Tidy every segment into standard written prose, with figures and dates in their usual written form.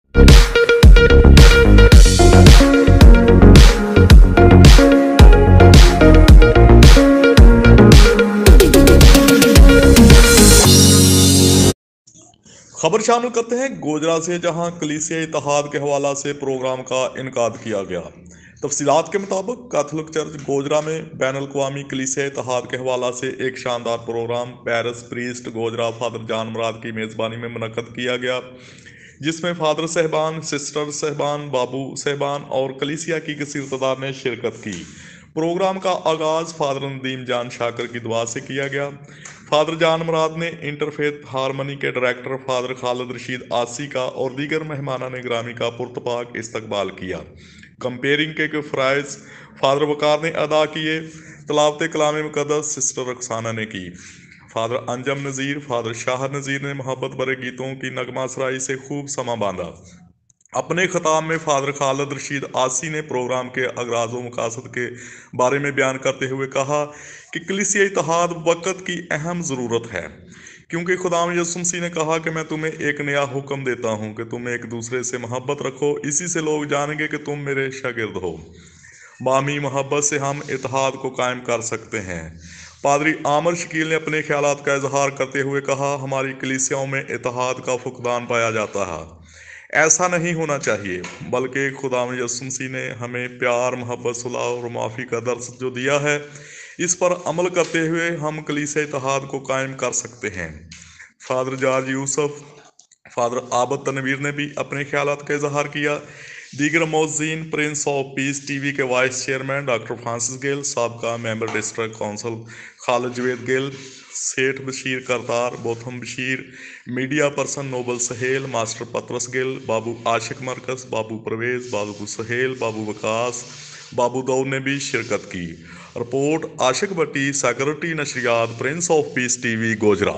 خبر شامل کرتے ہیں گوجرا سے، جہاں کلیسیا اتحاد کے حوالہ سے پروگرام کا انعقاد کیا گیا۔ تفصیلات کے مطابق کیتھولک چرچ گوجرا میں بین الاقوامی کلیسیا اتحاد کے حوالہ سے ایک شاندار program parish priest Gojra father John Murad کی میزبانی میں منعقد کیا گیا، جس میں فادر صاحبان، سسٹر صاحبان، بابو صاحبان اور کلیسیا کی کثیر تعداد نے شرکت کی۔ پروگرام کا آغاز فادر ندیم جان شاکر کی دعا سے کیا گیا۔ فادر جان مراد نے انٹرفیتھ ہارمنی کے ڈائریکٹر فادر خالد رشید آسی کا اور دیگر مہمانان گرامی کا پرتپاک استقبال کیا۔ کمپیئرنگ کے فرائض فادر وقار نے ادا کیے۔ تلاوت کلام مقدس سسٹر رخسانہ نے کی۔ فادر انجم نذیر، فادر شاہ نذیر نے محبت بھرے گیتوں کی نغمہ سرائی سے خوب سما باندھا۔ اپنے خطاب میں فادر خالد رشید آسی نے پروگرام کے اغراض و مقاصد کے بارے میں بیان کرتے ہوئے کہا کہ کلیسیا اتحاد وقت کی اہم ضرورت ہے، کیونکہ خداوند یسوع مسیح نے کہا کہ میں تمہیں ایک نیا حکم دیتا ہوں کہ تم ایک دوسرے سے محبت رکھو، اسی سے لوگ جانیں گے کہ تم میرے شاگرد ہو۔ باہمی محبت سے ہم اتحاد کو قائم کر سکتے ہیں۔ پادری عامر شکیل نے اپنے خیالات کا اظہار کرتے ہوئے کہا، ہماری کلیسیاؤں میں اتحاد کا فقدان پایا جاتا ہے۔ ایسا نہیں ہونا چاہیے، بلکہ خداوند یسوع مسیح نے ہمیں پیار، محبت، صلح اور معافی کا درس جو دیا ہے، اس پر عمل کرتے ہوئے ہم کلیسیا اتحاد کو قائم کر سکتے ہیں۔ فادر جارج یوسف، فادر عابد تنویر نے بھی اپنے خیالات کا اظہار کیا۔ دیگر موذین prince of piece T V کے vice chairman doctor Francis Gill, سابقہ member district council Khalid Javed Gill, Seth Bashir Kartar, بوتھم Bashir, media person Noble Sohail, master Patras Gill, Babu Ashiq Markaz, بابو پرویز، بابو سہیل، بابو وکاس، بابو دور نے بھی شرکت کی۔ رپورٹ عاشق بٹی، سیکرٹری نشریات، Prince of piece T V, Gojra.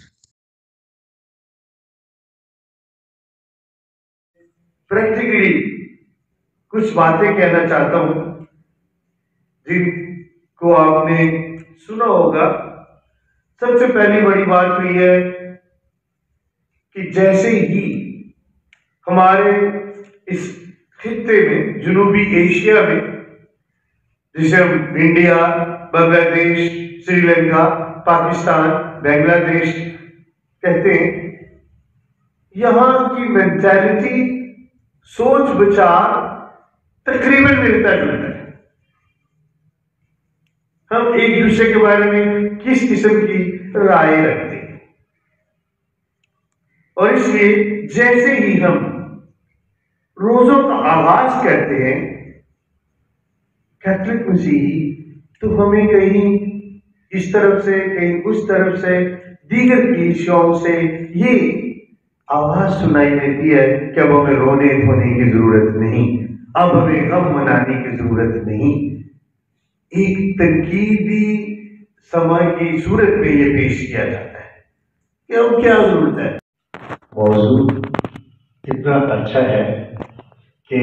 Practically کچھ باتیں کہنا چاہتا ہوں جن کو آپ نے سنا ہوگا۔ سب سے پہلی بڑی بات تو یہ ہے کہ جیسے ہی ہمارے اس خطے میں، جنوبی ایشیا میں، جسے ہم انڈیا، بنگلہ دیش، سری لنکا، پاکستان، بنگلہ دیش کہتے ہیں، یہاں کی مینٹیلٹی، سوچ بچار تقریباً ملتا جلتا ہے۔ ہم ایک دوسرے کے بارے میں کس قسم کی رائے رکھتے ہیں، اور اس لیے جیسے ہی ہم روزوں کا آغاز کرتے ہیں کیتھولک مسیحی، تو ہمیں کہیں اس طرف سے، کہیں اس طرف سے، دیگر کلیسیاؤں سے یہ آواز سنائی دیتی ہے کہ اب ہمیں رونے دھونے کی ضرورت نہیں، اب ہمیں غم منانے کی ضرورت نہیں۔ ایک تنقیدی سماع کی صورت میں یہ پیش کیا جاتا ہے کہ اب کیا ضرورت ہے۔ موضوع اتنا اچھا ہے کہ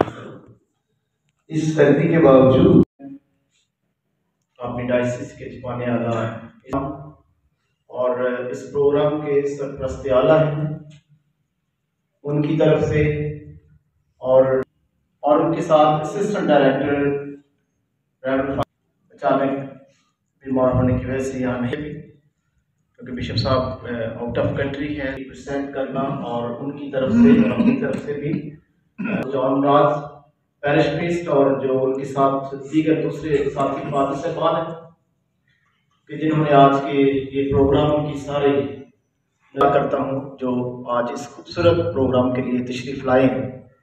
اس سردی کے باوجود اپنی ڈائسس کے چھپانے والا اور اس پروگرام کے سرپرست اعلیٰ ہیں، ان کی طرف سے، اور ان کے ساتھ اسسٹنٹ ڈائریکٹر اچانک بیمار ہونے کی وجہ سے یہاں نہیں، کیونکہ بشپ صاحب آؤٹ آف کنٹری ہیں، پریزنٹ کرنا، اور ان کی طرف سے اور اپنی طرف سے بھی جان مراد پیرش پریسٹ اور جو ان کے ساتھ دیگر دوسرے ساتھی فادر صاحبان ہیں کہ جنہوں نے آج کے یہ پروگرام کی سارے دعا کرتا ہوں جو آج اس خوبصورت پروگرام کے لیے تشریف لائے ہیں۔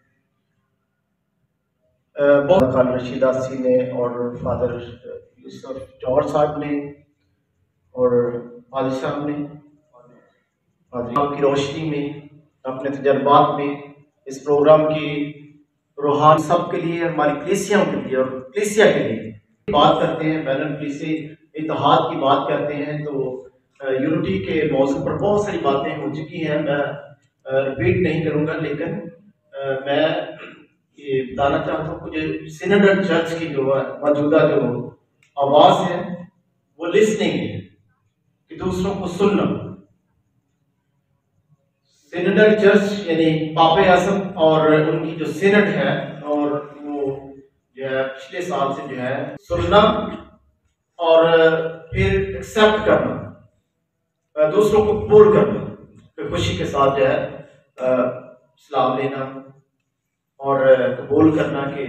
بہت خالد رشید آسی نے اور فادر یوسف جوہر صاحب نے اور فادر صاحب نے کی روشنی میں اپنے تجربات میں اس پروگرام کی روحانی سب کے لیے، ہماری کلیسیاں کے لیے اور کلیسیا کے لیے بات کرتے ہیں، بین الکلیسی اتحاد کی بات کرتے ہیں، تو یونٹی کے موضوع پر بہت ساری باتیں ہو چکی ہیں، میں رپیٹ نہیں کروں گا، لیکن میں یہ بتانا چاہتا ہوں کہ جو سینڈل چرچ کی جو موجودہ جو آواز ہے وہ لسننگ ہے، کہ دوسروں کو سننا، سینڈر چرچ یعنی پاپے اعظم اور ان کی جو سینٹ ہے، اور وہ جو ہے پچھلے سال سے جو ہے سننا اور پھر ایکسپٹ کرنا، دوسروں کو قبول کرنا، پھر خوشی کے ساتھ جو ہے اسلام لینا اور قبول کرنا، کہ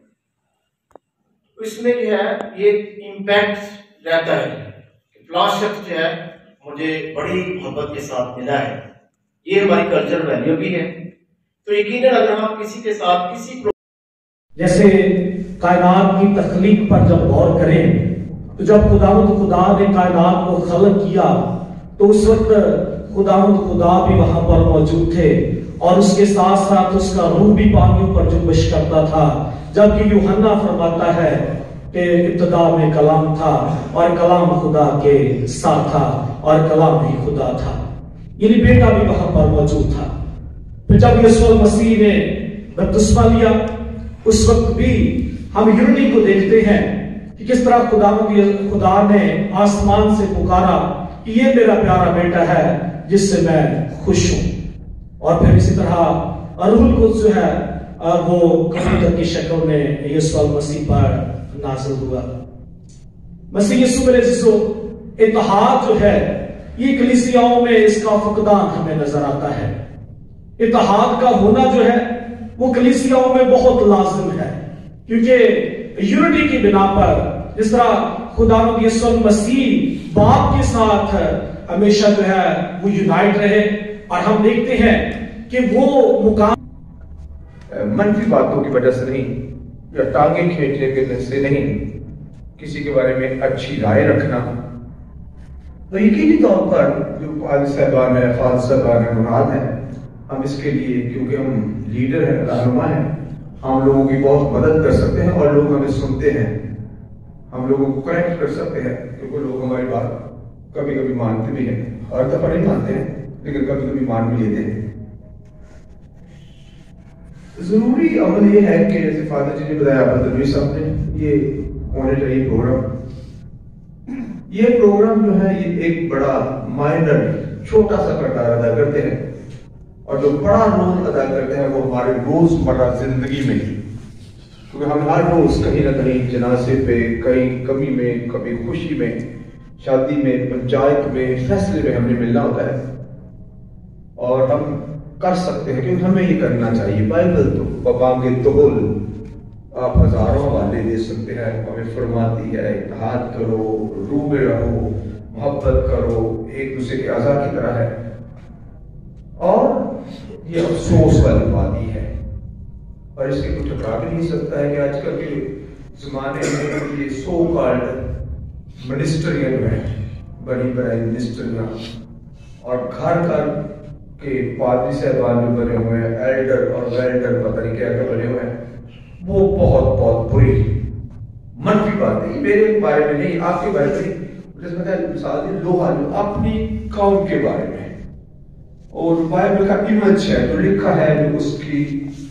اس میں جو ہے یہ امپیکٹ رہتا ہے کہ فلاں شخص جو ہے مجھے بڑی محبت کے ساتھ ملا ہے، یہ ہماری کلچر ویلیو بھی ہے۔ تو یقیناً اگر ہم کسی کے ساتھ جیسے کائنات کی تخلیق پر جب غور کریں تو جب خدا نے کائنات کو خلق کیا تو اس وقت خدا بھی وہاں پر موجود تھے، اور اس کے ساتھ ساتھ اس کا روح بھی پانیوں پر جنبش کرتا تھا، جبکہ یوحنا فرماتا ہے کہ ابتدا میں کلام تھا اور کلام خدا کے ساتھ تھا اور کلام ہی خدا تھا، یعنی بیٹا بھی وہاں پر موجود تھا۔ پھر جب یسوع مسیح نے بپتسمہ لیا، اس وقت بھی ہم یونٹی کو دیکھتے ہیں کہ کس طرح خدا نے آسمان سے پکارا کہ یہ میرا پیارا بیٹا ہے جس سے میں خوش ہوں، اور پھر اسی طرح روح القدس جو ہے وہ کبوتر کی شکل میں یسوع مسیح پر نازل ہوا۔ مسیح یسوع میرے عزیزو، اتحاد جو ہے یہ کلیسیاؤں میں اس کا فقدان ہمیں نظر آتا ہے۔ اتحاد کا ہونا جو ہے وہ کلیسیاؤں میں بہت لازم ہے، کیونکہ یونٹی کی بنا پر جس طرح خدا یسوع مسیح باپ کے ساتھ ہمیشہ جو ہے وہ یونائٹ رہے، اور ہم دیکھتے ہیں کہ وہ مقام منفی باتوں کی وجہ سے نہیں یا ٹانگیں کھینچنے کے سے نہیں، کسی کے بارے میں اچھی رائے رکھنا، تو یقینی طور پر جو قاضی صاحبان ہیں، فاضل صاحبان ہیں، مراد ہیں، ہم اس کے لیے کیونکہ ہم لیڈر ہیں، رہنما ہیں، ہم لوگوں کی بہت مدد کر سکتے ہیں، اور لوگ ہمیں سنتے ہیں، ہم لوگوں کو کریکٹ کر سکتے ہیں، کیونکہ لوگ ہماری بات کبھی کبھی مانتے بھی ہیں، ہر دفعہ نہیں مانتے ہیں لیکن کبھی کبھی مان بھی لیتے ہیں۔ ضروری عمل یہ ہے کہ جیسے فادر جی نے بتایا، بدروی صاحب نے، یہ ہونے چاہیے پروگرام، یہ پروگرام جو ہے یہ ایک بڑا مائنر چھوٹا سا کردار ادا کرتے ہیں، اور جو بڑا رول ادا کرتے ہیں وہ ہمارے روز مرہ زندگی میں ہی، کیونکہ ہم ہر روز کہیں نہ کہیں جنازے پہ، کہیں کمی میں، کبھی خوشی میں، شادی میں، پنچایت میں، فیصلے میں ہم نے ملنا ہوتا ہے، اور ہم کر سکتے ہیں کیونکہ ہمیں یہ کرنا چاہیے۔ بائبل تو ببانگ دہل آپ ہزاروں حوالے دے سکتے ہیں، ہمیں فرماتی ہے اتحاد کرو، روبے رہو، محبت کرو، ایک دوسرے کے اعضاء کی طرح ہے، اور یہ افسوس والی بات ہے، اور اس کے کچھ ٹکرا بھی نہیں سکتا ہے کہ آج کل کے زمانے میں یہ سو کالڈ منسٹریاں جو ہیں، بڑی بڑی منسٹریاں، اور گھر گھر کے پادری صاحبان جو بنے ہوئے ہیں، ایلڈر اور ویلڈر پتہ نہیں کیا بنے ہوئے ہیں، وہ بہت بہت بری منفی بات ہے۔ میرے بارے میں نہیں، آپ کے بارے میں نہیں، جس میں مثال دی لوہا جو اپنی قوم کے بارے میں، اور بائبل کا امیج ہے جو لکھا ہے، جو اس کی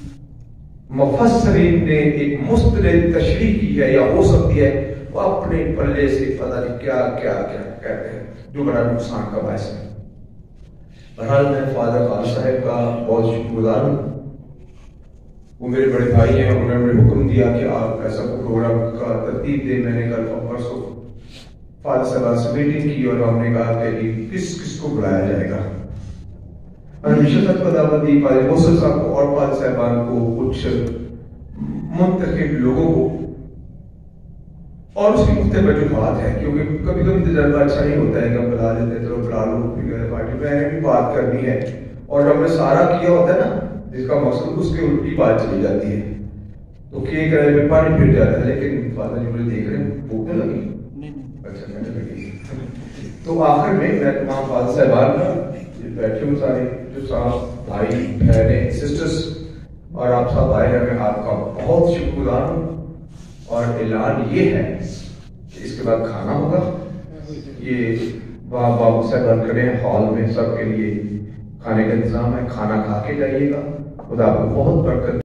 مفسرین نے ایک مستند تشریح کی ہے یا ہو سکتی ہے، وہ اپنے پلے سے پتہ نہیں کیا کیا کیا کہتے ہیں، جو بڑا نقصان کا باعث ہے۔ بہرحال میں فادر خالد صاحب کا بہت شکر گزار ہوں، وہ میرے بڑے بھائی ہیں، انہوں نے مجھے حکم دیا کہ آپ ایسا پروگرام کا ترتیب دیں۔ میں نے کل پرسوں فادر صاحب سے میٹنگ کی، اور ہم نے کہا کہ کس کس کو بلایا جائے گا۔ ہمیشہ تک کو دعوت دی، فادر محسن صاحب کو اور فادر صاحبان کو، کچھ منتخب لوگوں کو، اور اس کی مختلف وجوہات ہیں، کیونکہ کبھی کبھی تجربہ اچھا نہیں ہوتا ہے کہ ہم بلا لیتے ہیں، چلو بلا لو، پارٹی میں نے بھی بات کرنی ہے، اور ہم نے سارا کیا ہوتا ہے نا جس کا مقصد اس کے الٹی بات چلی جاتی ہے، تو کیک رہے میں پانی پھر جاتا ہے۔ لیکن فادر جی مجھے دیکھ رہے ہیں، بھوک نہیں لگی؟ اچھا میں نے لگی۔ تو آخر میں تمام فادر صاحبان کا بیٹھے ہوئے سارے جو صاحب بھائی بہنیں سسٹرس اور آپ سب آئے ہیں، میں آپ کا بہت شکر گزار ہوں، اور اعلان یہ ہے کہ اس کے بعد کھانا ہوگا، یہ بابو صاحب کھڑے ہیں ہال میں، سب کے لیے کھانے کا انتظام ہے، کھانا کھا کے جائیے گا، خدا آپ کو بہت برکت